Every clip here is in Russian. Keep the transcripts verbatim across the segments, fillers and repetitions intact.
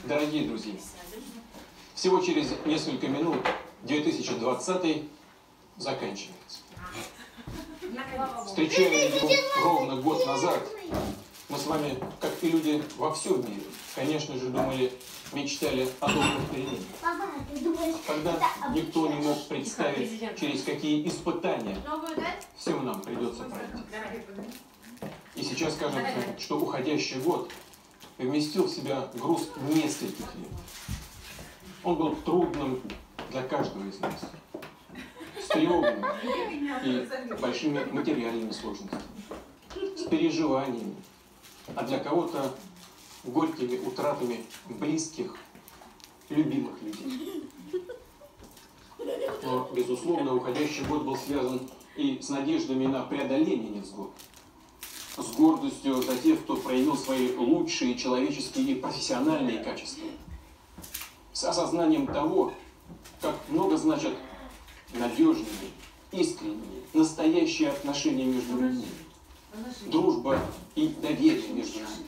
Дорогие друзья, всего через несколько минут две тысячи двадцатый заканчивается. Встречая его ровно год назад, мы с вами, как и люди во всем мире, конечно же, думали, мечтали о добрых переменах. Когда никто не мог представить, через какие испытания всем нам придется пройти. И сейчас кажется, что уходящий год вместил в себя груз нескольких лет. Он был трудным для каждого из нас, с тревогами и большими материальными сложностями, с переживаниями, а для кого-то горькими утратами близких, любимых людей. Но, безусловно, уходящий год был связан и с надеждами на преодоление невзгод, с гордостью за тех, кто проявил свои лучшие человеческие и профессиональные качества, с осознанием того, как много значат надежные, искренние, настоящие отношения между людьми, дружба и доверие между нами.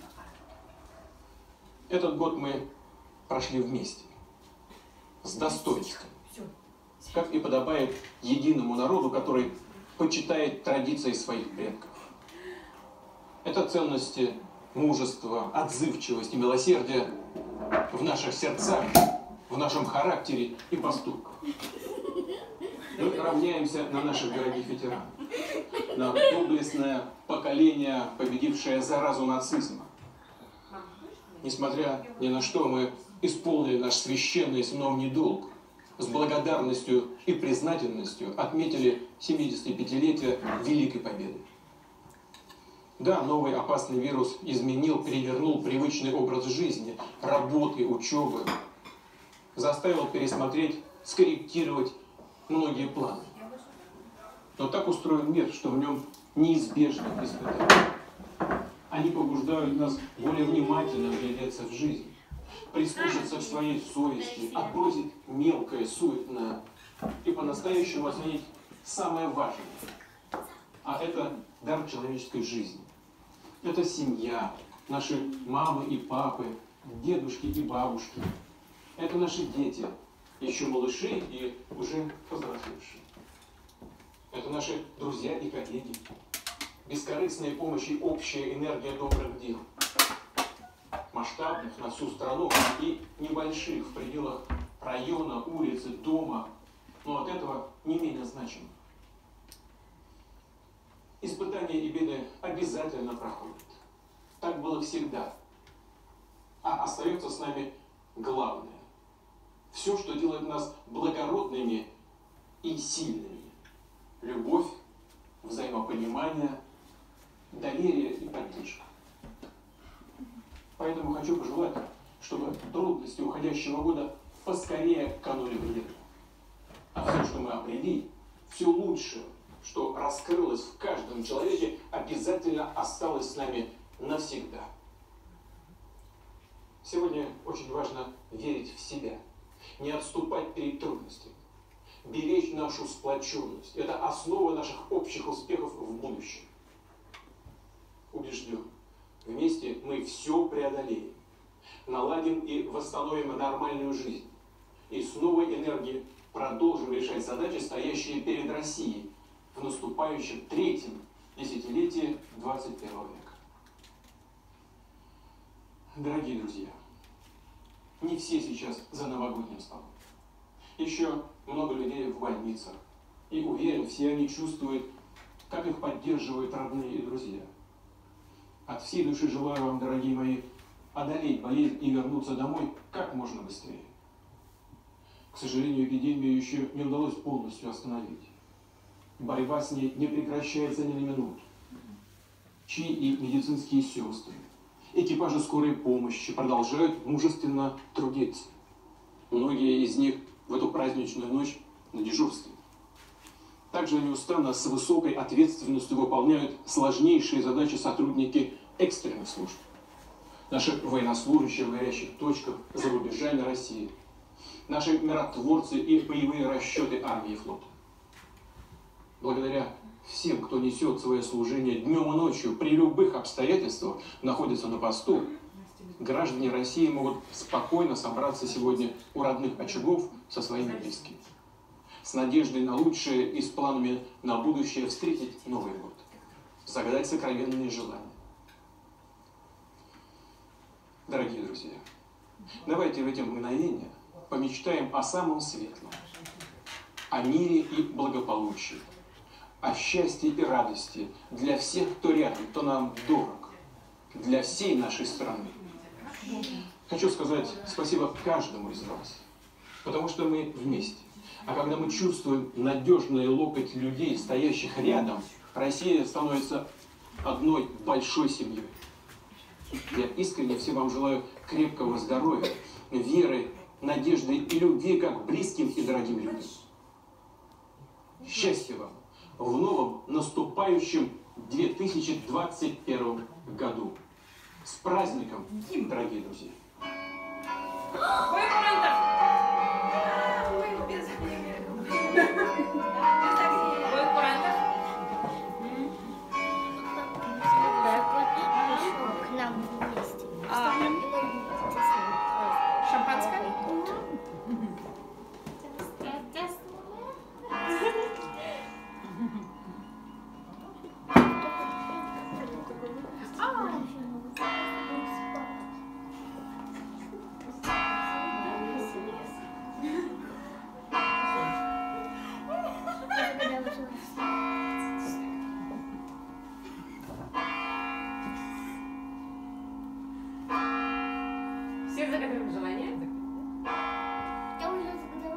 Этот год мы прошли вместе, с достоинством, как и подобает единому народу, который почитает традиции своих предков. Это ценности мужества, отзывчивости, милосердия в наших сердцах, в нашем характере и поступках. Мы равняемся на наших дорогих ветеранов, на доблестное поколение, победившее заразу нацизма. Несмотря ни на что, мы исполнили наш священный сыновний долг, с благодарностью и признательностью отметили семидесятипятилетие Великой Победы. Да, новый опасный вирус изменил, перевернул привычный образ жизни, работы, учебы, заставил пересмотреть, скорректировать многие планы. Но так устроен мир, что в нем неизбежны испытания. Они побуждают нас более внимательно вглядеться в жизнь, прислушаться к своей совести, отбросить мелкое, суетное и по-настоящему оценить самое важное. А это дар человеческой жизни. Это семья, наши мамы и папы, дедушки и бабушки. Это наши дети, еще малыши и уже повзрослевшие. Это наши друзья и коллеги. Бескорыстная помощь и общая энергия добрых дел. Масштабных на всю страну и небольших в пределах района, улицы, дома, но от этого не менее значимо. Испытания и беды обязательно проходят. Так было всегда. А остается с нами главное. Все, что делает нас благородными и сильными. Любовь, взаимопонимание, доверие и поддержка. Поэтому хочу пожелать, чтобы трудности уходящего года поскорее канули в лету. А все, что мы обрели, все лучшее, что раскрылось в каждом человеке, обязательно осталось с нами навсегда. Сегодня очень важно верить в себя, не отступать перед трудностями, беречь нашу сплоченность. Это основа наших общих успехов в будущем. Убежден, вместе мы все преодолеем, наладим и восстановим нормальную жизнь, и с новой энергией продолжим решать задачи, стоящие перед Россией в наступающем третьем десятилетии двадцать первого века. Дорогие друзья, не все сейчас за новогодним столом. Еще много людей в больницах. И уверен, все они чувствуют, как их поддерживают родные и друзья. От всей души желаю вам, дорогие мои, одолеть болезнь и вернуться домой как можно быстрее. К сожалению, эпидемию еще не удалось полностью остановить. Борьба с ней не прекращается ни на минуту. Чи и медицинские сестры, экипажи скорой помощи продолжают мужественно трудиться. Многие из них в эту праздничную ночь на дежурстве. Также неустанно с высокой ответственностью выполняют сложнейшие задачи сотрудники экстренных служб. Наши военнослужащие в горячих точках за рубежами России. Наши миротворцы и боевые расчеты армии и флота. Благодаря всем, кто несет свое служение днем и ночью, при любых обстоятельствах находится на посту, граждане России могут спокойно собраться сегодня у родных очагов со своими близкими, с надеждой на лучшее и с планами на будущее встретить Новый год, загадать сокровенные желания. Дорогие друзья, давайте в эти мгновения помечтаем о самом светлом, о мире и благополучии, о счастье и радости для всех, кто рядом, кто нам дорог, для всей нашей страны. Хочу сказать спасибо каждому из вас, потому что мы вместе. А когда мы чувствуем надежный локоть людей, стоящих рядом, Россия становится одной большой семьей. Я искренне всем вам желаю крепкого здоровья, веры, надежды и любви как к близким и дорогим людям. Счастья вам в новом наступающем две тысячи двадцать первом году. С праздником, дорогие друзья! К нам вместе. Шампанское? Всех загадываем желание? Я уже загадала.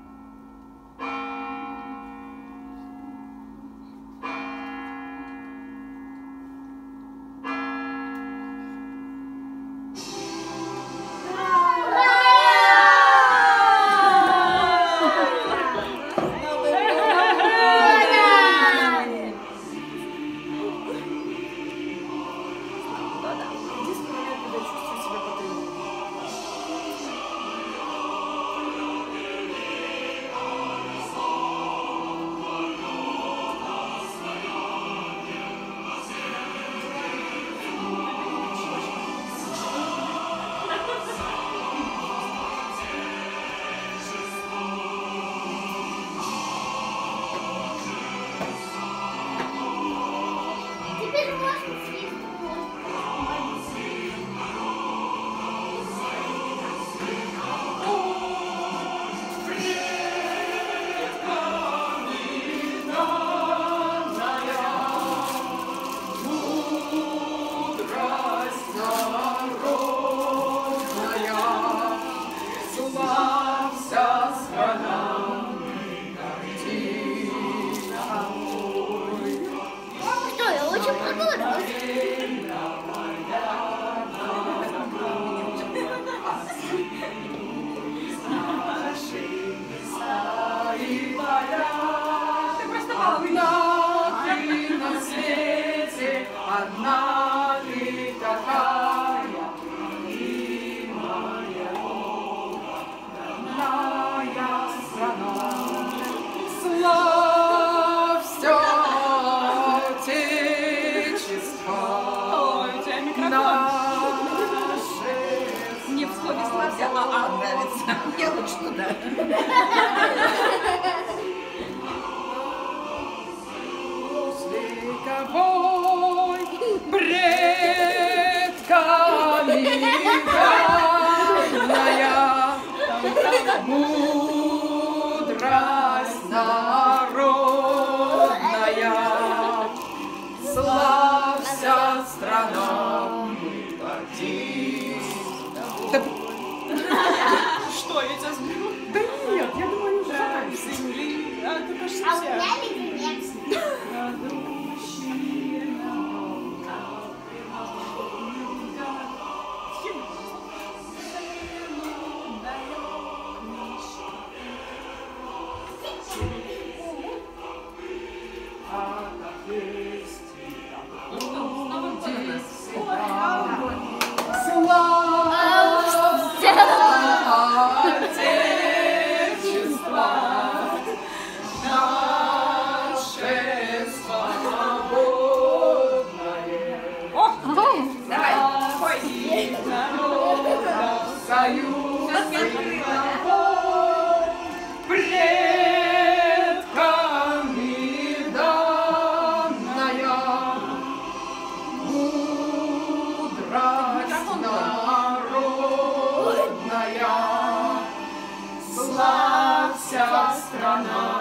Теперь можно съесть. Что, я очень понравилась. Ты просто баловый. Ты на свете одна ты такая, любимая, родная страна. Славься Отечество Ой, у тебя микрофон. наше. Не в слове славься, а а нравится. Я лучше туда. Вековой предками данная мудрость народная. Славься, страна, гордись. Что, я тебя сберу? Да нет, я думаю, они уже заканчиваются. Земли. А ты почти А у вся. меня леденец. А как есть Ну что, с Новым годом нас. Слава! Отечества свою сыновей, предками данная мудрость народная, славься страна.